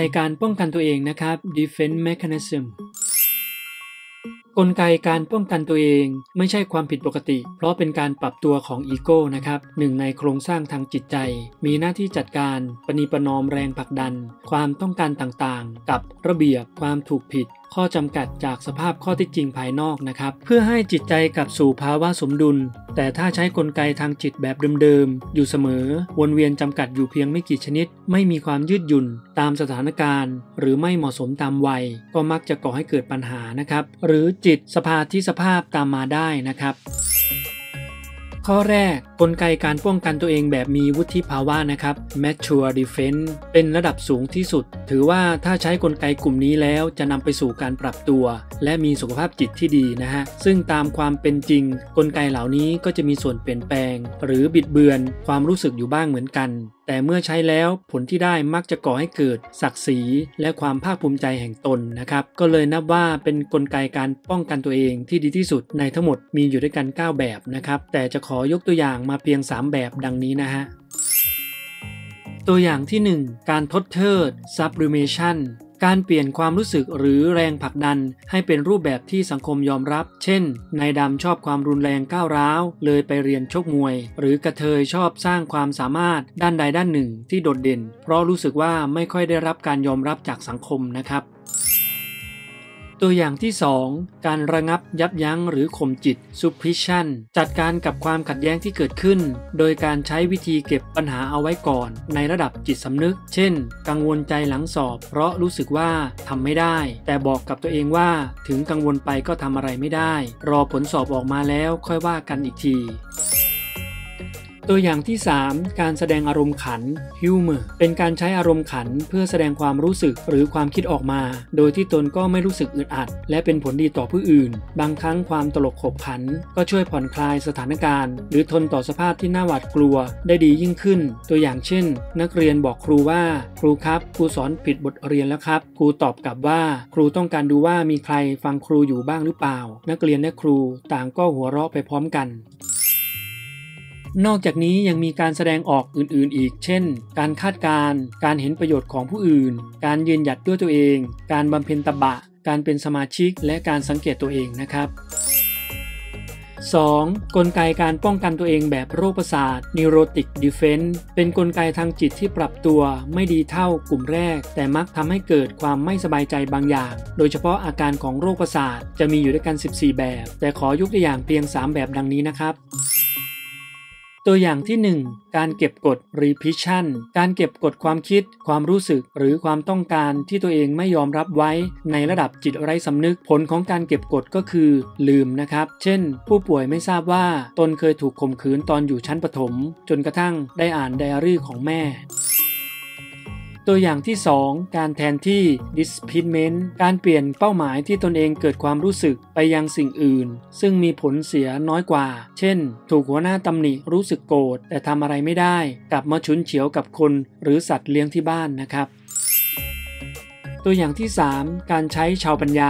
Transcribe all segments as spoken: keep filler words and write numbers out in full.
การป้องกันตัวเองนะครับ defense mechanism กลไกการป้องกันตัวเองไม่ใช่ความผิดปกติเพราะเป็นการปรับตัวของอีโก้นะครับหนึ่งในโครงสร้างทางจิตใจมีหน้าที่จัดการปณีประนอมแรงผลักดันความต้องการต่างๆกับระเบียบความถูกผิดข้อจำกัดจากสภาพข้อเท็จจริงภายนอกนะครับเพื่อให้จิตใจกลับสู่ภาวะสมดุลแต่ถ้าใช้กลไกทางจิตแบบเดิมๆอยู่เสมอวนเวียนจำกัดอยู่เพียงไม่กี่ชนิดไม่มีความยืดหยุ่นตามสถานการณ์หรือไม่เหมาะสมตามวัยก็มักจะก่อให้เกิดปัญหานะครับหรือจิตสภาธิสภาพตามมาได้นะครับข้อแรกกลไกการป้องกันตัวเองแบบมีวุฒิภาวะนะครับ mature defense เป็นระดับสูงที่สุดถือว่าถ้าใช้กลไกกลุ่มนี้แล้วจะนำไปสู่การปรับตัวและมีสุขภาพจิตที่ดีนะฮะซึ่งตามความเป็นจริงกลไกเหล่านี้ก็จะมีส่วนเปลี่ยนแปลงหรือบิดเบือนความรู้สึกอยู่บ้างเหมือนกันแต่เมื่อใช้แล้วผลที่ได้มักจะก่อให้เกิดศักดิ์ศรีและความภาคภูมิใจแห่งตนนะครับก็เลยนับว่าเป็นกลไกการป้องกันตัวเองที่ดีที่สุดในทั้งหมดมีอยู่ด้วยกันเก้าแบบนะครับแต่จะขอยกตัวอย่างมาเพียงสามแบบดังนี้นะฮะตัวอย่างที่หนึ่งการทดเทิด sublimationการเปลี่ยนความรู้สึกหรือแรงผลักดันให้เป็นรูปแบบที่สังคมยอมรับเช่นนายดำชอบความรุนแรงก้าวร้าวเลยไปเรียนชกมวยหรือกระเทยชอบสร้างความสามารถด้านใดด้านหนึ่งที่โดดเด่นเพราะรู้สึกว่าไม่ค่อยได้รับการยอมรับจากสังคมนะครับตัวอย่างที่สองการระงับยับยั้งหรือข่มจิต suppression จัดการกับความขัดแย้งที่เกิดขึ้นโดยการใช้วิธีเก็บปัญหาเอาไว้ก่อนในระดับจิตสำนึกเช่นกังวลใจหลังสอบเพราะรู้สึกว่าทำไม่ได้แต่บอกกับตัวเองว่าถึงกังวลไปก็ทำอะไรไม่ได้รอผลสอบออกมาแล้วค่อยว่ากันอีกทีตัวอย่างที่สามการแสดงอารมณ์ขัน humor เป็นการใช้อารมณ์ขันเพื่อแสดงความรู้สึกหรือความคิดออกมาโดยที่ตนก็ไม่รู้สึกอึดอัดและเป็นผลดีต่อผู้อื่นบางครั้งความตลกขบขันก็ช่วยผ่อนคลายสถานการณ์หรือทนต่อสภาพที่น่าหวาดกลัวได้ดียิ่งขึ้นตัวอย่างเช่นนักเรียนบอกครูว่าครูครับครูสอนผิดบทเรียนแล้วครับครูตอบกลับว่าครูต้องการดูว่ามีใครฟังครูอยู่บ้างหรือเปล่านักเรียนและครูต่างก็หัวเราะไปพร้อมกันนอกจากนี้ยังมีการแสดงออกอื่นๆอีกเช่นการคาดการณ์การเห็นประโยชน์ของผู้อื่นการยืนหยัดด้วยตัวเองการบำเพ็ญตบะการเป็นสมาชิกและการสังเกตตัวเองนะครับสองกลไกการป้องกันตัวเองแบบโรคประสาท neurotic defense เป็นกลไกทางจิตที่ปรับตัวไม่ดีเท่ากลุ่มแรกแต่มักทำให้เกิดความไม่สบายใจบางอย่างโดยเฉพาะอาการของโรคประสาทจะมีอยู่ด้วยกันสิบสี่แบบแต่ขอยกตัวอย่างเพียงสามแบบดังนี้นะครับตัวอย่างที่หนึ่งการเก็บกด repetition การเก็บกดความคิดความรู้สึกหรือความต้องการที่ตัวเองไม่ยอมรับไว้ในระดับจิตไร้สำนึกผลของการเก็บกดก็คือลืมนะครับเช่นผู้ป่วยไม่ทราบว่าตนเคยถูกข่มขืนตอนอยู่ชั้นประถมจนกระทั่งได้อ่านไดอารี่ของแม่ตัวอย่างที่สองการแทนที่ displacement การเปลี่ยนเป้าหมายที่ตนเองเกิดความรู้สึกไปยังสิ่งอื่นซึ่งมีผลเสียน้อยกว่าเช่นถูกหัวหน้าตำหนิรู้สึกโกรธแต่ทำอะไรไม่ได้กลับมาฉุนเฉียวกับคนหรือสัตว์เลี้ยงที่บ้านนะครับตัวอย่างที่สามการใช้ชาวปัญญา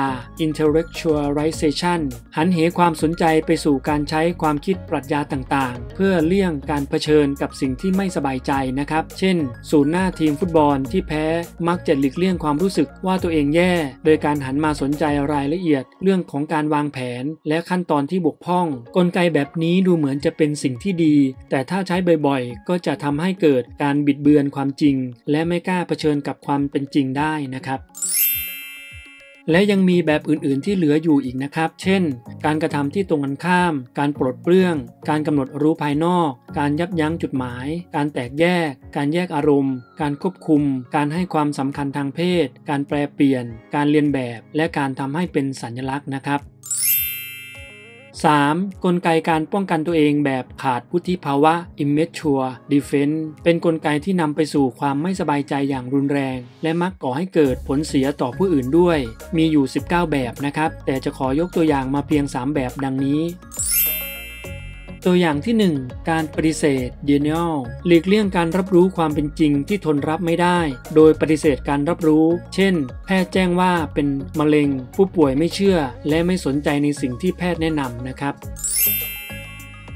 intellectualization หันเหความสนใจไปสู่การใช้ความคิดปรัชญาต่างๆเพื่อเลี่ยงการเผชิญกับสิ่งที่ไม่สบายใจนะครับเช่นศูนย์หน้าทีมฟุตบอลที่แพ้มักจะหลีกเลี่ยงความรู้สึกว่าตัวเองแย่โดยการหันมาสนใจรายละเอียดเรื่องของการวางแผนและขั้นตอนที่บกพร่องกลไกแบบนี้ดูเหมือนจะเป็นสิ่งที่ดีแต่ถ้าใช้บ่อยๆก็จะทำให้เกิดการบิดเบือนความจริงและไม่กล้าเผชิญกับความเป็นจริงได้นะครับและยังมีแบบอื่นๆที่เหลืออยู่อีกนะครับเช่นการกระทำที่ตรงกันข้ามการปลดเปลื้องการกำหนดรู้ภายนอกการยับยั้งจุดหมายการแตกแยกการแยกอารมณ์การควบคุมการให้ความสำคัญทางเพศการแปรเปลี่ยนการเรียนแบบและการทำให้เป็นสัญลักษณ์นะครับสามกลไกการป้องกันตัวเองแบบขาดวุฒิภาวะ immature defense เป็นกลไกที่นำไปสู่ความไม่สบายใจอย่างรุนแรงและมักก่อให้เกิดผลเสียต่อผู้อื่นด้วยมีอยู่สิบเก้าแบบนะครับแต่จะขอยกตัวอย่างมาเพียงสามแบบดังนี้ตัวอย่างที่หนึ่งการปฏิเสธ denial หลีกเลี่ยงการรับรู้ความเป็นจริงที่ทนรับไม่ได้โดยปฏิเสธการรับรู้เช่นแพทย์แจ้งว่าเป็นมะเร็งผู้ป่วยไม่เชื่อและไม่สนใจในสิ่งที่แพทย์แนะนำนะครับ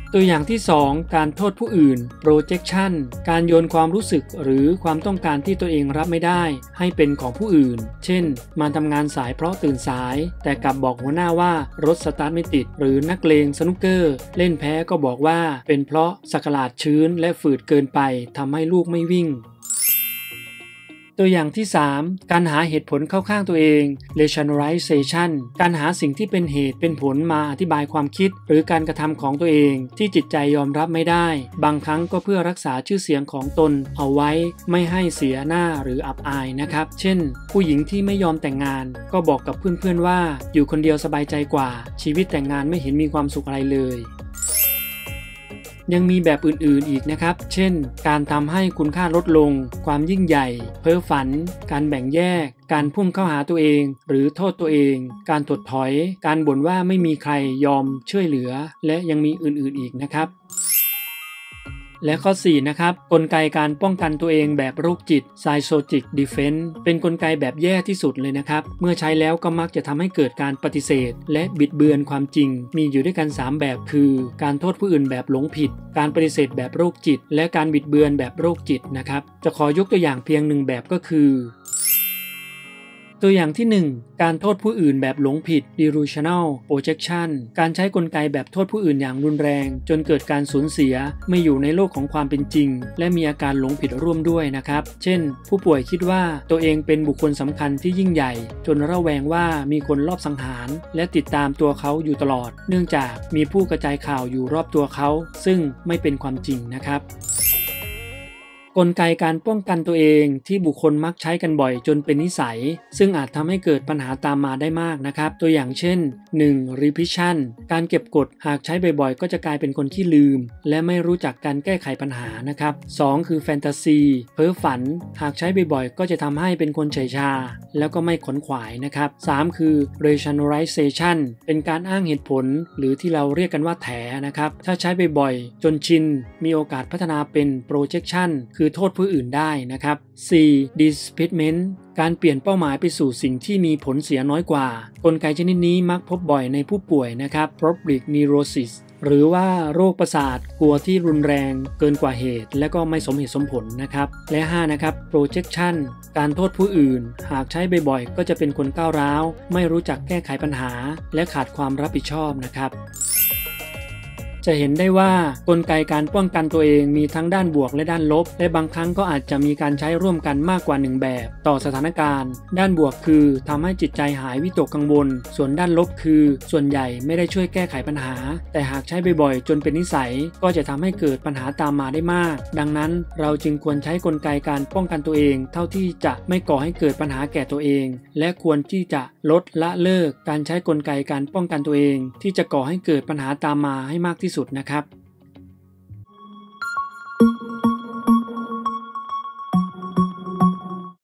ตัวอย่างที่สองการโทษผู้อื่น projection การโยนความรู้สึกหรือความต้องการที่ตัวเองรับไม่ได้ให้เป็นของผู้อื่นเช่นมาทำงานสายเพราะตื่นสายแต่กลับบอกหัวหน้าว่ารถสตาร์ทไม่ติดหรือนักเลงสนุกเกอร์เล่นแพ้ก็บอกว่าเป็นเพราะสักหลาดชื้นและฝืดเกินไปทำให้ลูกไม่วิ่งตัวอย่างที่สามการหาเหตุผลเข้าข้างตัวเอง rationalization การหาสิ่งที่เป็นเหตุเป็นผลมาอธิบายความคิดหรือการกระทำของตัวเองที่จิตใจยอมรับไม่ได้บางครั้งก็เพื่อรักษาชื่อเสียงของตนเอาไว้ไม่ให้เสียหน้าหรืออับอายนะครับเช่นผู้หญิงที่ไม่ยอมแต่งงานก็บอกกับเพื่อนๆว่าอยู่คนเดียวสบายใจกว่าชีวิตแต่งงานไม่เห็นมีความสุขอะไรเลยยังมีแบบอื่นๆอีกนะครับเช่นการทำให้คุณค่าลดลงความยิ่งใหญ่เพ้อฝันการแบ่งแยกการพุ่งเข้าหาตัวเองหรือโทษตัวเองการถดถอยการบ่นว่าไม่มีใครยอมช่วยเหลือและยังมีอื่นๆอีกนะครับและข้อสี่นะครับกลไกการป้องกันตัวเองแบบโรคจิต Psychotic Defense เป็นกลไกแบบแย่ที่สุดเลยนะครับเมื่อใช้แล้วก็มักจะทำให้เกิดการปฏิเสธและบิดเบือนความจริงมีอยู่ด้วยกันสามแบบคือการโทษผู้อื่นแบบหลงผิดการปฏิเสธแบบโรคจิตและการบิดเบือนแบบโรคจิตนะครับจะขอยกตัวอย่างเพียงหนึ่งแบบก็คือตัวอย่างที่หนึ่งการโทษผู้อื่นแบบหลงผิด delusional projection การใช้กลไกแบบโทษผู้อื่นอย่างรุนแรงจนเกิดการสูญเสียไม่อยู่ในโลกของความเป็นจริงและมีอาการหลงผิดร่วมด้วยนะครับเช่นผู้ป่วยคิดว่าตัวเองเป็นบุคคลสำคัญที่ยิ่งใหญ่จนระแวงว่ามีคนลอบสังหารและติดตามตัวเขาอยู่ตลอดเนื่องจากมีผู้กระจายข่าวอยู่รอบตัวเขาซึ่งไม่เป็นความจริงนะครับกลไกการป้องกันตัวเองที่บุคคลมักใช้กันบ่อยจนเป็นนิสัยซึ่งอาจทำให้เกิดปัญหาตามมาได้มากนะครับตัวอย่างเช่น หนึ่ง repetition การเก็บกดหากใช้บ่อยๆก็จะกลายเป็นคนขี้ลืมและไม่รู้จักการแก้ไขปัญหานะครับสองคือ fantasy เพ้อฝันหากใช้บ่อยๆก็จะทำให้เป็นคนเฉยชาแล้วก็ไม่ขนขวายนะครับสามคือ rationalization เป็นการอ้างเหตุผลหรือที่เราเรียกกันว่าแถนะครับถ้าใช้บ่อยๆจนชินมีโอกาสพัฒนาเป็น projection คือโทษผู้อื่นได้นะครับ สี่ displacement การเปลี่ยนเป้าหมายไปสู่สิ่งที่มีผลเสียน้อยกว่ากลไกชนิดนี้มักพบบ่อยในผู้ป่วยนะครับ Public neurosis หรือว่าโรคประสาทกลัวที่รุนแรงเกินกว่าเหตุและก็ไม่สมเหตุสมผลนะครับและห้านะครับ projection การโทษผู้อื่นหากใช้บ่อยๆก็จะเป็นคนก้าวร้าวไม่รู้จักแก้ไขปัญหาและขาดความรับผิดชอบนะครับจะเห็นได้ว่ากลไกการป้องกันตัวเองมีทั้งด้านบวกและด้านลบและบางครั้งก็อาจจะมีการใช้ร่วมกันมากกว่าหนึ่งแบบต่อสถานการณ์ด้านบวกคือทำให้จิตใจหายวิตกกังวลส่วนด้านลบคือส่วนใหญ่ไม่ได้ช่วยแก้ไขปัญหาแต่หากใช้บ่อยๆจนเป็นนิสัยก็จะทำให้เกิดปัญหาตามมาได้มากดังนั้นเราจึงควรใช้กลไกการป้องกันตัวเองเท่าที่จะไม่ก่อให้เกิดปัญหาแก่ตัวเองและควรที่จะลดละเลิกการใช้กลไกการป้องกันตัวเองที่จะก่อให้เกิดปัญหาตามมาให้มากที่สุดนะครับ